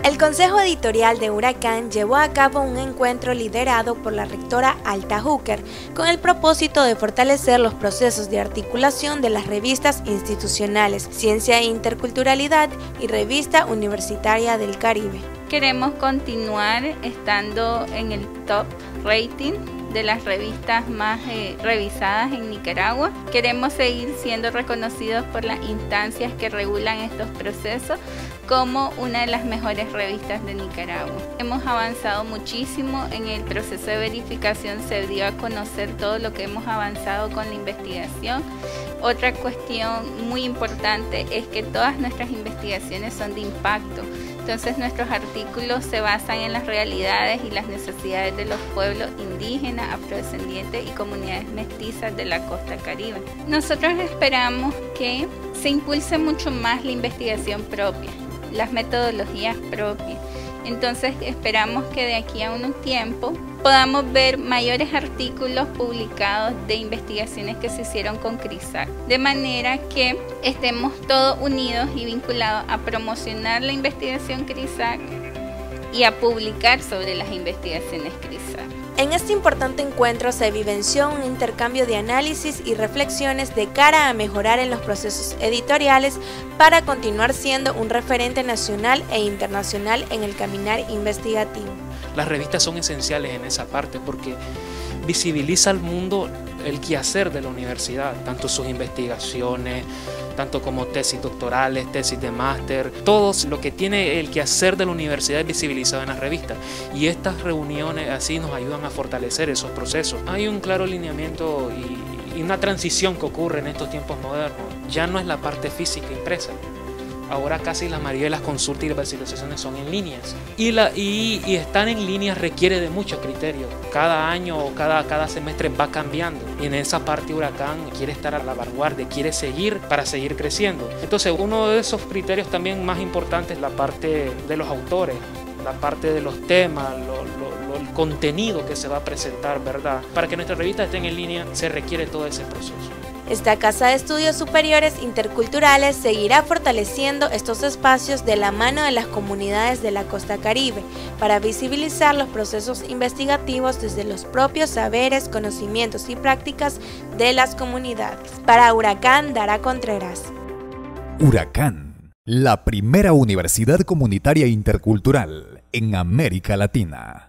El Consejo Editorial de Huracán llevó a cabo un encuentro liderado por la rectora Alta Hooker con el propósito de fortalecer los procesos de articulación de las revistas institucionales Ciencia e Interculturalidad y Revista Universitaria del Caribe. Queremos continuar estando en el top rating de las revistas más revisadas en Nicaragua. Queremos seguir siendo reconocidos por las instancias que regulan estos procesos como una de las mejores revistas de Nicaragua. Hemos avanzado muchísimo en el proceso de verificación, se dio a conocer todo lo que hemos avanzado con la investigación. Otra cuestión muy importante es que todas nuestras investigaciones son de impacto. Entonces nuestros artículos se basan en las realidades y las necesidades de los pueblos indígenas, afrodescendientes y comunidades mestizas de la costa caribe. Nosotros esperamos que se impulse mucho más la investigación propia, las metodologías propias. Entonces esperamos que de aquí a un tiempo podamos ver mayores artículos publicados de investigaciones que se hicieron con CRISAC, de manera que estemos todos unidos y vinculados a promocionar la investigación CRISAC y a publicar sobre las investigaciones CRISAC. En este importante encuentro se vivenció un intercambio de análisis y reflexiones de cara a mejorar en los procesos editoriales para continuar siendo un referente nacional e internacional en el caminar investigativo. Las revistas son esenciales en esa parte porque visibiliza al mundo el quehacer de la universidad, tanto sus investigaciones, tanto como tesis doctorales, tesis de máster, todo lo que tiene el quehacer de la universidad es visibilizado en las revistas y estas reuniones así nos ayudan a fortalecer esos procesos. Hay un claro lineamiento y una transición que ocurre en estos tiempos modernos. Ya no es la parte física impresa. Ahora casi la mayoría de las consultas y las visualizaciones son en líneas. Y estar en líneas requiere de mucho criterio. Cada año o cada semestre va cambiando. Y en esa parte Huracán quiere estar a la vanguardia, quiere seguir para seguir creciendo. Entonces uno de esos criterios también más importantes es la parte de los autores, la parte de los temas, el contenido que se va a presentar, ¿verdad? Para que nuestras revistas estén en línea se requiere todo ese proceso. Esta Casa de Estudios Superiores Interculturales seguirá fortaleciendo estos espacios de la mano de las comunidades de la costa caribe para visibilizar los procesos investigativos desde los propios saberes, conocimientos y prácticas de las comunidades. Para Huracán, Dara Contreras. Huracán, la primera universidad comunitaria intercultural en América Latina.